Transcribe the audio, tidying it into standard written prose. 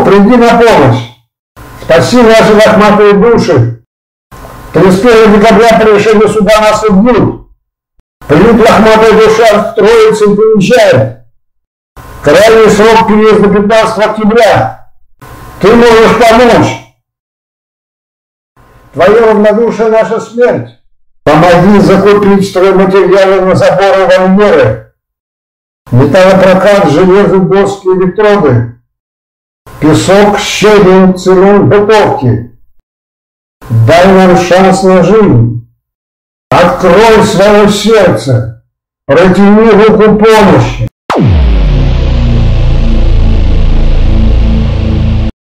приди на помощь. Спаси наши лохматые души. 31 декабря по решению суда нас убьют. Приют лохматая душа в Троице приезжает. Крайний срок переезда 15 октября. Ты можешь помочь. Твое равнодушие — наша смерть. Помоги закупить стройматериалы на заборы вольеры. Металлопрокат, железо, доски, электроды. Песок, щебень, цемент, бытовки. Дай нам шанс на жизнь. Открой свое сердце. Протяни руку помощи.